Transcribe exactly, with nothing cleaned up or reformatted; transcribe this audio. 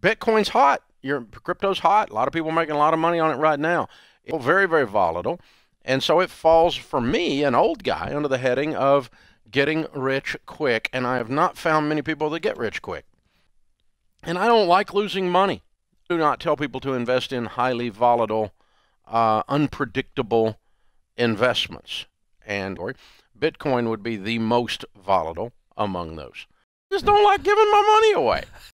Bitcoin's hot. Your crypto's hot. A lot of people are making a lot of money on it right now. It's very, very volatile. And so it falls, for me, an old guy, under the heading of getting rich quick. And I have not found many people that get rich quick. And I don't like losing money. I do not tell people to invest in highly volatile, uh, unpredictable investments. And Bitcoin would be the most volatile among those. I just don't like giving my money away.